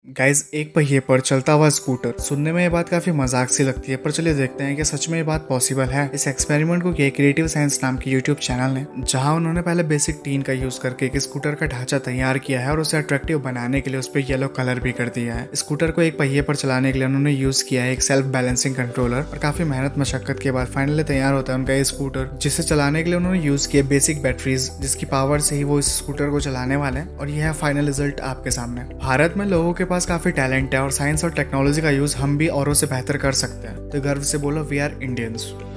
Guys, एक पहिए पर चलता हुआ स्कूटर। सुनने में ये बात काफी मजाक सी लगती है, पर चलिए देखते हैं कि सच में ये बात पॉसिबल है। इस एक्सपेरिमेंट को किया क्रिएटिव साइंस नाम की यूट्यूब चैनल ने, जहां उन्होंने पहले बेसिक टीन का यूज करके एक स्कूटर का ढांचा तैयार किया है और उसे अट्रैक्टिव बनाने के लिए उस पर येलो कलर भी कर दिया है। स्कूटर को एक पहिए पर चलाने के लिए उन्होंने यूज किया है एक सेल्फ बैलेंसिंग कंट्रोलर, और काफी मेहनत मशक्कत के बाद फाइनली तैयार होता है उनका ये स्कूटर, जिसे चलाने के लिए उन्होंने यूज किया बेसिक बैटरीज, जिसकी पावर से ही वो इस स्कूटर को चलाने वाले हैं। और यह है फाइनल रिजल्ट आपके सामने। भारत में लोगों के पास काफी टैलेंट है और साइंस और टेक्नोलॉजी का यूज हम भी औरों से बेहतर कर सकते हैं, तो गर्व से बोलो, वी आर इंडियंस।